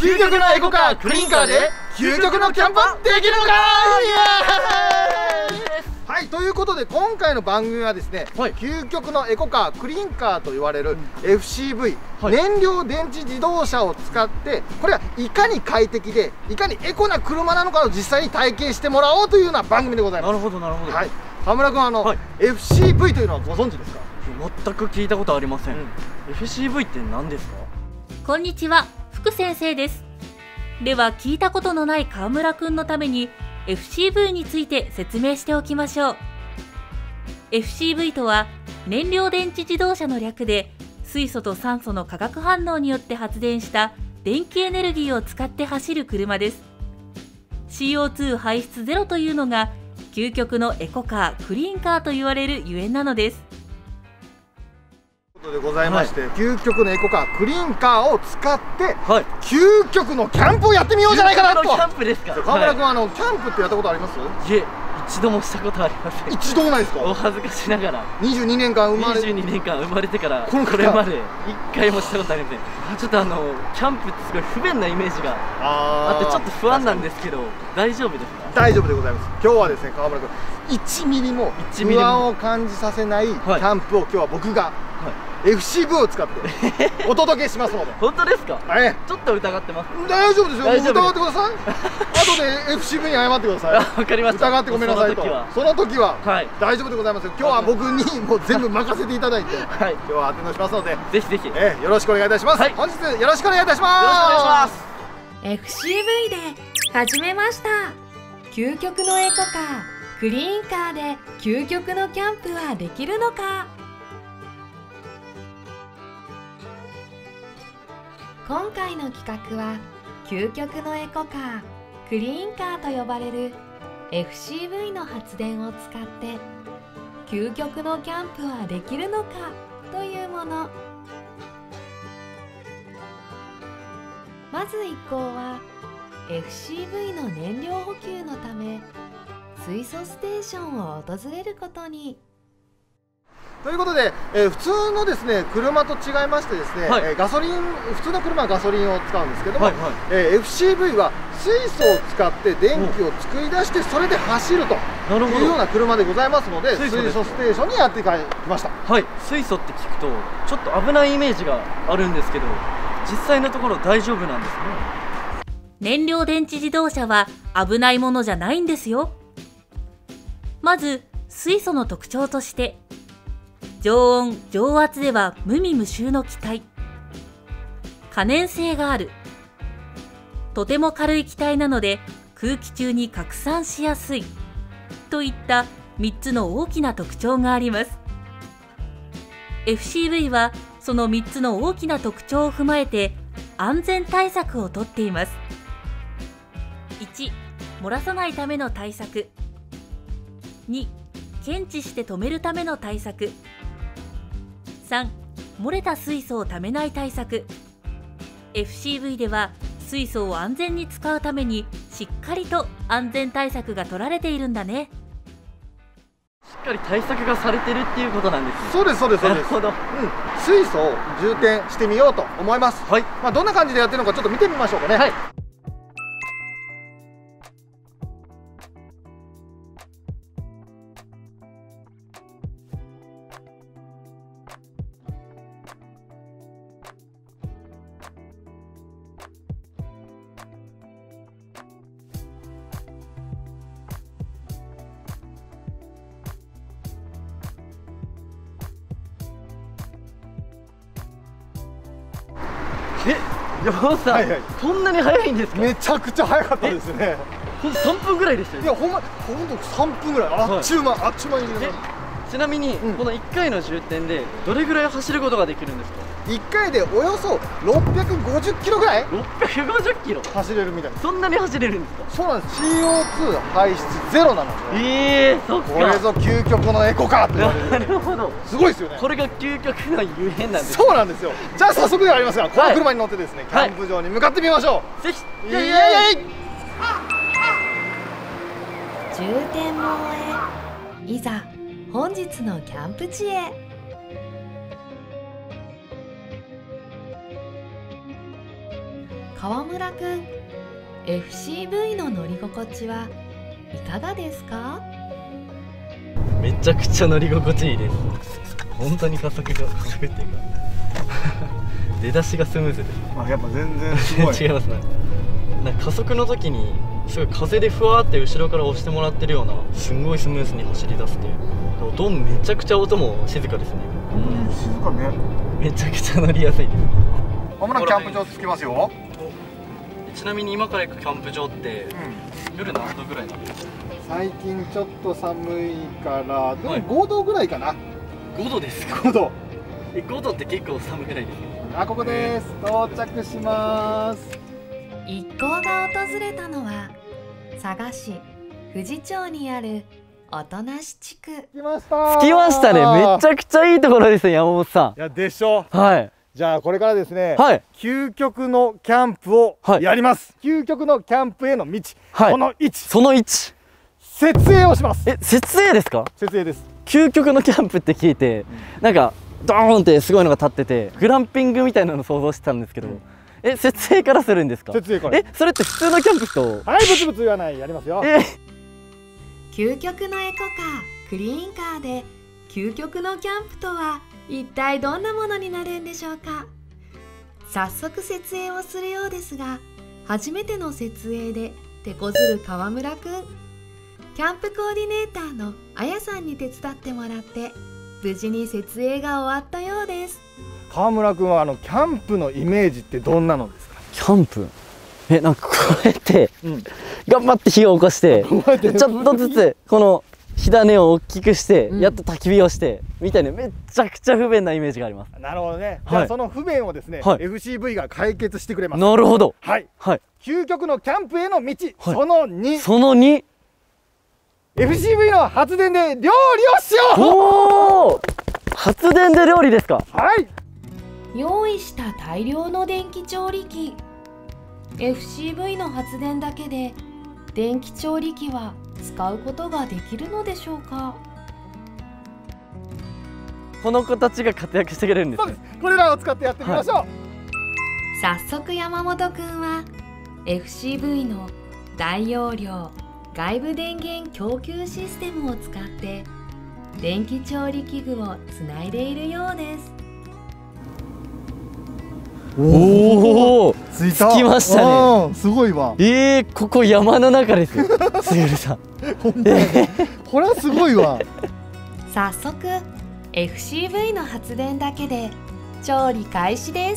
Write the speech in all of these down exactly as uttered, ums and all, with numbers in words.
究極のエコカークリーンカーで究極のキャンプはできるのか。イエーイ。はい、ということで今回の番組はですね、はい、究極のエコカークリーンカーと言われる エフシーブイ、はい、燃料電池自動車を使って、これはいかに快適でいかにエコな車なのかを実際に体験してもらおうというような番組でございます。なるほどなるほど。はい、河村君、あの、はい、エフシーブイ というのはご存知ですか？ 全く聞いたことありません。うん、エフシーブイ って何ですか？ こんにちは、福先生です。では聞いたことのない河村くんのために エフシーブイ について説明しておきましょう。 エフシーブイ とは燃料電池自動車の略で、水素と酸素の化学反応によって発電した電気エネルギーを使って走る車です。 シーオーツー 排出ゼロというのが究極のエコカークリーンカーと言われるゆえんなのです。 でございまして、はい、究極のエコカークリーンカーを使って、はい、究極のキャンプをやってみようじゃないかなと。 キャンプですか？ 河村君、はい、あのキャンプってやったことあります？ いえ、一度もしたことありません。 一度もないですか？ お恥ずかしながらにじゅうにねんかん生まれにじゅうにねんかん生まれてからこれまで一回もしたことありません。ちょっとあのキャンプってすごい不便なイメージがあってちょっと不安なんですけど、大丈夫ですか？ 大丈夫でございます。今日はですね、河村君いちミリも不安を感じさせないキャンプを今日は僕が、はい、エフシーブイ を使ってお届けしますので。 本当ですか？ はい、 ちょっと疑ってます。 大丈夫ですよ。疑ってください。後で エフシーブイ に謝ってください。 わかりました。 疑ってごめんなさいと。その時は大丈夫でございますよ。今日は僕にもう全部任せていただいて、はい、今日は当てのしますので、 ぜひぜひえよろしくお願いいたします。はい、本日よろしくお願いいたします。 よろしくお願いします。 エフシーブイ で始めました。究極のエコカークリーンカーで究極のキャンプはできるのか。今回の企画は究極のエコカークリーンカーと呼ばれる エフシーブイ の発電を使って究極のキャンプはできるのかというもの。まず一行は エフシーブイ の燃料補給のため水素ステーションを訪れることに。 ということで、えー、普通のですね車と違いましてですね、はい、えー、ガソリン普通の車はガソリンを使うんですけども、はいはい、えー、エフシーブイ は水素を使って電気を作り出してそれで走るというような車でございますので、水素ステーションにやってきました。 はい、水素って聞くとちょっと危ないイメージがあるんですけど、実際のところ大丈夫なんですね。 燃料電池自動車は危ないものじゃないんですよ。まず水素の特徴として、常温・常圧では無味無臭の気体、可燃性がある、とても軽い気体なので空気中に拡散しやすいといったみっつの大きな特徴があります。 エフシーブイ はそのみっつの大きな特徴を踏まえて安全対策をとっています。いち、漏らさないための対策。に、検知して止めるための対策。さん、漏れた水素をためない対策。 エフシーブイ では水素を安全に使うためにしっかりと安全対策が取られているんだね。 しっかり対策がされてるっていうことなんですね。 そうですそうですそうです。なるほど。うん、水素を充填してみようと思います。はい、まあどんな感じでやってるのかちょっと見てみましょうかね。はい。 え、山本さん、はいはい、こんなに早いんですか？ めちゃくちゃ早かったですね。 ほんとさんぷんぐらいでしたよ。 いや、ほんま、ほんとさんぷんぐらい、あっちゅう間、はい、あっちゅう間に。 ちなみに、うん、このいっかいの充填でどれぐらい走ることができるんですか？ いっかいでおよそろっぴゃくごじゅっキロぐらいろっぴゃくごじゅっキロ走れるみたいです。 そんなに走れるんですか？ そうなんです。 シーオーツー 排出ゼロなので、 ええー、そっか、 これぞ究極のエコカーと言われる。なるほど、すごいですよね。 これが究極のゆえんなんです。 そうなんですよ。じゃあ早速ではありますが、この車に乗ってですね、はい、キャンプ場に向かってみましょう。ぜひ。イエーイ。 充填も終え、いざ本日のキャンプ地へ。 川村くん、 エフシーブイ の乗り心地はいかがですか？ めちゃくちゃ乗り心地いいです。本当に加速が加速っていうか出だしがスムーズです。 あ、やっぱ全然すごい違いますね。なんか加速の時にすごい風でふわーって後ろから押してもらってるような、すんごいスムーズに走り出して、音めちゃくちゃ音も静かですね。 静かね。 めちゃくちゃ乗りやすいです。 まもなくキャンプ場着きますよ。 ちなみに今から行くキャンプ場って、うん、夜何度ぐらいなんですか？最近ちょっと寒いからでもごどぐらいかな、はい、 ごどですか？ ごど。 え、ごどって結構寒くないですか？ あ、ここです。到着します。 一行が訪れたのは佐賀市富士町にある音無地区。 着きました。 着きましたね。めちゃくちゃいいところですね、山本さん。 いや、でしょ。 はい。 じゃあこれからですね、 はい、 究極のキャンプをやります、はい、究極のキャンプへの道、はい、このいち、 そのいち、 設営をします。 え、設営ですか？ 設営です。 究極のキャンプって聞いて、うん、なんかドーンってすごいのが立っててグランピングみたいなのを想像してたんですけど、うん、え、設営からするんですか？ 設営から。 え、それって普通のキャンプと、 はい、ブツブツ言わない、やりますよ。 え究極のエコカー、クリーンカーで究極のキャンプとは一体どんなものになるんでしょうか？早速設営をするようですが、初めての設営で手こずる川村くん、キャンプコーディネーターのあやさんに手伝ってもらって無事に設営が終わったようです。 川村くんはあのキャンプのイメージってどんなのですか？ キャンプ、え、なんかこうやって、うん、頑張って火を起こしてちょっとずつこの火種を大きくして、うん、やっと焚き火をしてみたいな、めちゃくちゃ不便なイメージがあります。 なるほどね。じゃあその不便をですね、はい、エフシーブイ が解決してくれます。 なるほど。 はい、はい、究極のキャンプへの道、はい、そのに、 そのに、 エフシーブイ の発電で料理をしよう。 おお、発電で料理ですか？ はい。 用意した大量の電気調理器、 エフシーブイ の発電だけで電気調理器は使うことができるのでしょうか？ この子たちが活躍してくれるんですね。 そうです。これらを使ってやってみましょう。はい、 早速山本くんは エフシーブイ の大容量外部電源供給システムを使って電気調理器具をつないでいるようです。 おお、 ついた。 つきましたね。 すごいわ。 えー、ここ山の中ですよ。すぐるさん。 えー、これはすごいわ。 早速 エフシーブイ の発電だけで調理開始です。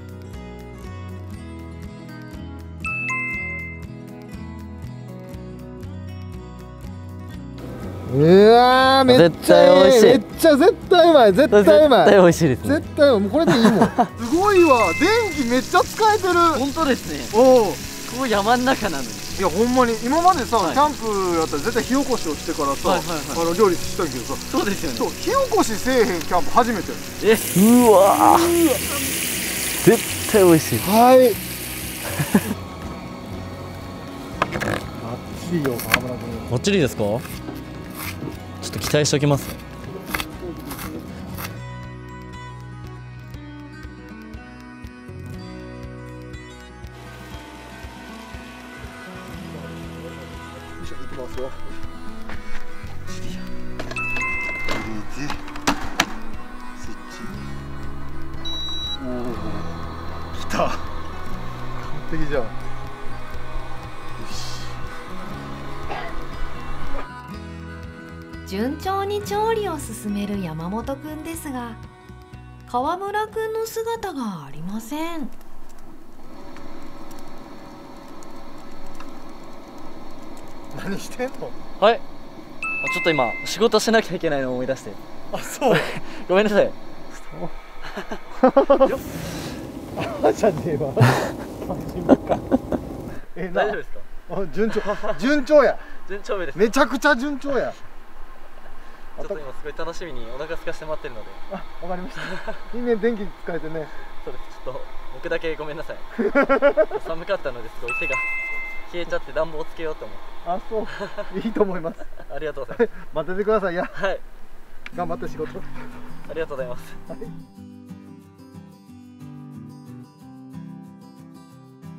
うわー、めっちゃ美味しい。めっちゃ絶対うまい。絶対うまい。 絶対美味しいですね。 絶対うまい。これでいいもん。すごいわ。電気めっちゃ使えてる。 本当ですね。おお。ここ山の中なのに。 いや、ほんまに今までさ、はい、キャンプやったら絶対火起こしをしてからさ、あの料理したいけどさ。 そうですよね。そう、 火起こしせえへんキャンプ初めて。 え、うわー。絶対美味しい。 はい。バッチリよ、川村君。 バッチリですか？ちょっと期待しておきます。 いきますよ。おお、来た。完璧じゃん。 順調に調理を進める山本くんですが、川村くんの姿がありません。 何してんの？ はい。あ、ちょっと今仕事しなきゃいけないのを思い出して。 あ、そう。 ごめんなさい。 あ、じゃねえわ。え、 大丈夫ですか？ あ、順調。順調や。 順調です。 めちゃくちゃ順調や。 ちょっと今すごい楽しみにお腹空かして待ってるので。 あ、わかりました。いいね、電気使えてね。 そうです。ちょっと僕だけごめんなさい。寒かったのですごい手が冷えちゃって暖房つけようと思って。 あ、そう。いいと思います。 ありがとうございます。 待っててくださいや。 はい。 頑張って仕事。 ありがとうございます。はい。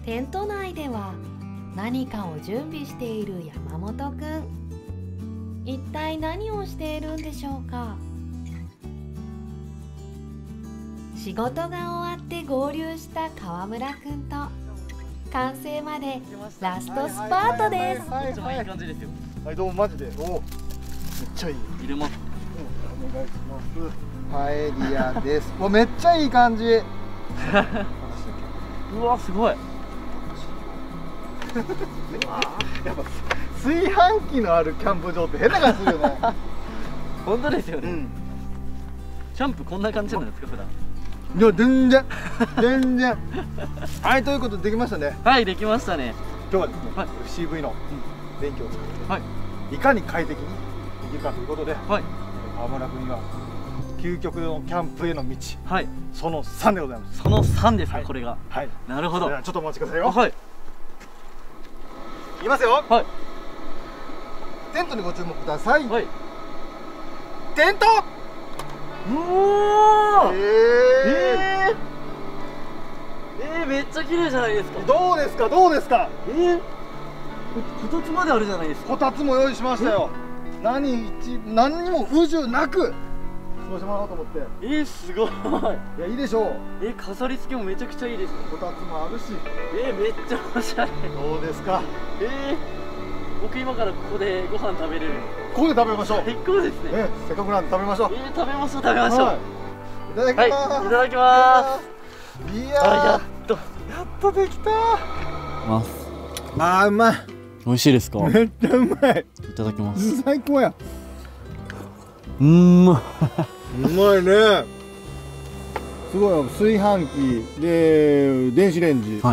テント内では何かを準備している山本くん。一体何をしているんでしょうか。仕事が終わって合流した川村くんと完成までラストスパートです。 はい、 一番いい感じですよ。 はい、どうもマジで、おお、めっちゃいい。 入れます。 うん、お願いします。パエリアです。わ、めっちゃいい感じ。 うわ、すごい。 やっぱ炊飯器のあるキャンプ場って変な感じするよね。 本当ですよね。 うん、 キャンプこんな感じなんですか、普段。 いや、全然全然。はい、ということでできましたね。 はい、できましたね。 今日はですね、 はい、 エフシーブイ の電気を使って、 はい、 いかに快適にできるかということで、 はい、 川村君には究極のキャンプへの道、 はい、 そのさんでございます。 そのさんですか、 はい、 これが。 はい、 なるほど。 ではちょっとお待ちくださいよ。 はい、 いきますよ。 はい、 テントにご注目ください。 はい、 テント。 うおー、 えー、 えー、えー、めっちゃ綺麗じゃないですか。 どうですか、どうですか。 えー、こたつまであるじゃないですか。 こたつも用意しましたよ。何一何にも不自由なく過ごしてもらおうと思って。 えー、すごい。 いや、いいでしょう。 えー、飾り付けもめちゃくちゃいいです。 こたつもあるし。 えー、めっちゃおしゃれ。 どうですか。 えー、僕今からここでご飯食べれる。 ここで食べましょう。 最高ですね。 ね、せっかくなんで食べましょう。 えー、食べましょう、食べましょう。 はい、いただきます。 はい、いただきます。 いやー、 あ、やっとやっとできた。 ますあー、うまい。 美味しいですか。 めっちゃうまい。 いただきます。 最高や。 うーん、ううまいね。すごいよ。炊飯器で電子レンジ、 はい、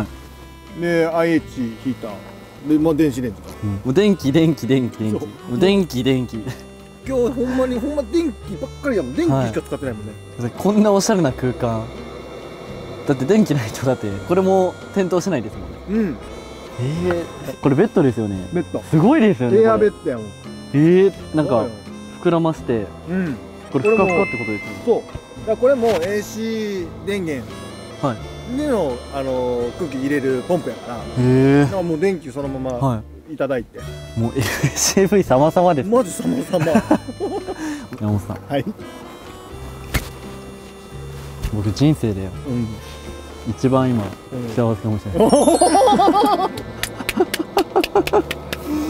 で アイエイチ ヒーターで、まあ、電子レンジか、 うん、もう電気電気電気電気、もう電気電気。 今日ほんまにほんま電気ばっかりやもん。電気しか使ってないもんね、 はい、こんなおしゃれな空間だって電気ないとだってこれも点灯しないですもんね。 うん。 えー、これベッドですよね。 ベッドすごいですよね。 エアベッドやもん。 えー、なんか膨らまして、 うん、 これふかふかってことですよね。 そうだからこれも エーシー 電源での、あのー、空気入れるポンプやから、へえ、だからもう電気そのままいただいて、はい、 もう エフシーブイ 様々です。 マジ様々。 山本さん、 はい、 僕人生で、うん、一番今、うん、幸せかもしれない。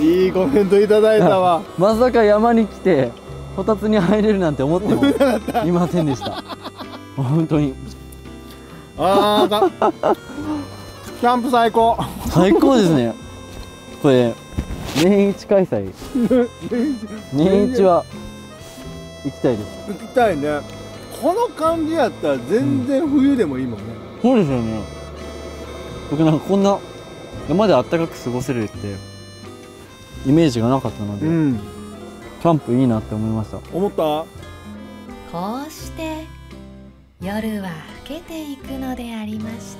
いいコメントいただいたわ。 まさか山に来てこたつに入れるなんて思ってもいませんでした。本当に。 ああ、キャンプ最高。 最高ですね。これ年一開催。年一は行きたいです。 行きたいね。この感じやったら全然冬でもいいもんね。 うん、そうですよね。僕なんかこんな山であったかく過ごせるってイメージがなかったので、うん、キャンプいいなって思いました。 思った？ こうして夜は更けていくのでありました。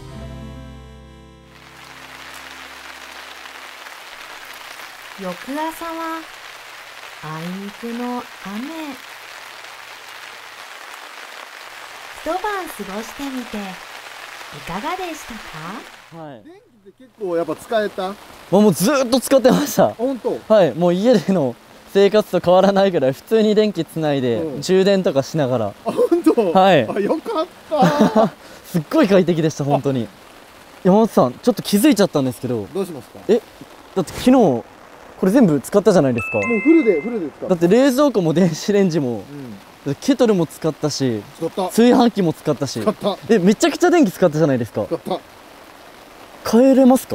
翌朝はあいにくの雨。一晩過ごしてみていかがでしたか？ はい。電気って結構やっぱ使えた？ もうずっと使ってました。 本当？ はい、もう家での生活と変わらないぐらい普通に電気つないで、うん、充電とかしながら。 あ、本当？ はい。 あ、よかった。 すっごい快適でした本当に。山本さん、ちょっと気づいちゃったんですけど。 どうしますか？え、 だって昨日これ全部使ったじゃないですか。もうフルでフルで使った。 だって冷蔵庫も電子レンジも、うん、ケトルも使ったし、使った炊飯器も使ったし、使った。え、めちゃくちゃ電気使ったじゃないですか。使った。帰れますか？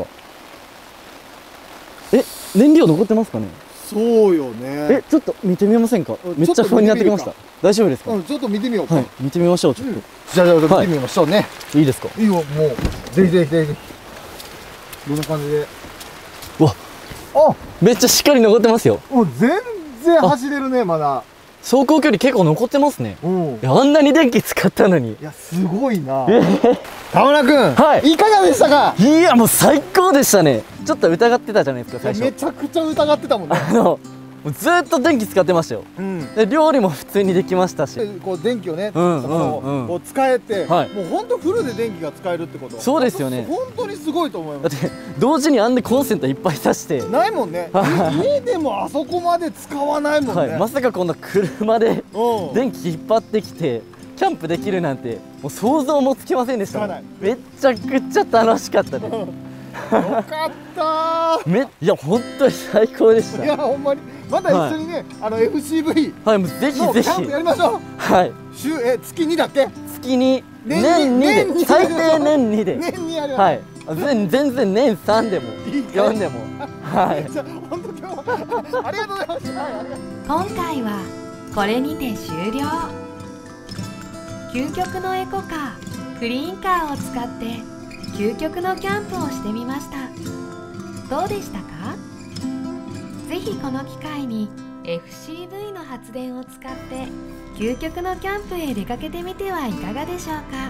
え、燃料残ってますかね？そうよね。え、ちょっと見てみませんか？めっちゃ不安になってきました。大丈夫ですか？うん、ちょっと見てみようか。はい、見てみましょう。ちょっと。じゃあじゃあ見てみましょうね。いいですか？いいよ、もうぜひぜひぜひ。どんな感じで？わ、あ、めっちゃしっかり残ってますよ。もう全然走れるね、まだ。走行距離結構残ってますね。うん。あんなに電気使ったのに。いや、すごいな。田村君、はい、いかがでしたか？いや、もう最高でしたね。ちょっと疑ってたじゃないですか、最初。めちゃくちゃ疑ってたもんね。あの、 もうずっと電気使ってましたよ。 うん、 で料理も普通にできましたし、 こう電気をね、 うんうんうん、 こう使えて、 はい、 もう本当フルで電気が使えるってこと。 そうですよね。 本当にすごいと思います。 だって同時にあんでコンセントいっぱい挿してないもんね。家でもあそこまで使わないもんね。はい、 まさかこんな車で電気引っ張ってきてキャンプできるなんてもう想像もつきませんでした。めっちゃくちゃ楽しかったです。よかったー。 めいや本当に最高でした。 いやほんまにまた一緒にね、はい、あの エフシーブイはいもうぜひぜひキャンプやりましょう。はい週え月にだっけ。 月に年にで最低年にで年にやる。 はい全全然年さんでもよんでもはい。 じゃ本当今日はありがとうございました。 今回はこれにて終了。究極のエコカークリーンカーを使って究極のキャンプをしてみました。どうでしたか？ぜひこの機会に エフシーブイ の発電を使って究極のキャンプへ出かけてみてはいかがでしょうか？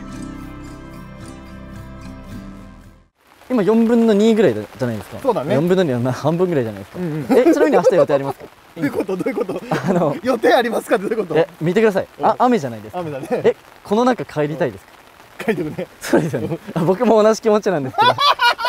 今よんぶんのにぐらいじゃないですか。 そうだね。 よんぶんのには半分ぐらいじゃないですか。うんうん、えちなみに明日予定ありますか？ どういうことどういうこと？ あの予定ありますかってどういうこと？ え見てください。あ雨じゃないですか。 雨だね。 えこの中帰りたいですか？ 帰りたくね。 そうですよね。僕も同じ気持ちなんですけど。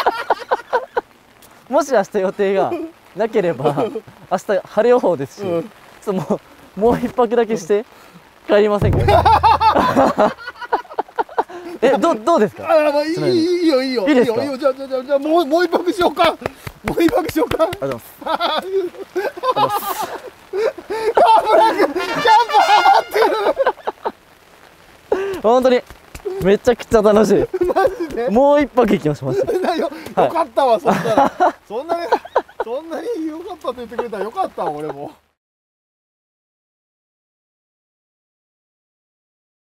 もし明日予定がなければ明日晴れ予報ですし、うん、ちょっともうもう一泊だけして帰りませんか？えどどうですか？ あまあいいいいよいいよいいですか？ いいよじゃあじゃあじゃあもうもう一泊しようか。もう一泊しようか。ありがとうございます。ありがとうございます。川村君キャンプハマってる。 本当にめちゃくちゃ楽しい。 マジで？もう一泊行きましょう。よよかったわそんならそんなにそんなに良かったって言ってくれたらよかったわ俺も。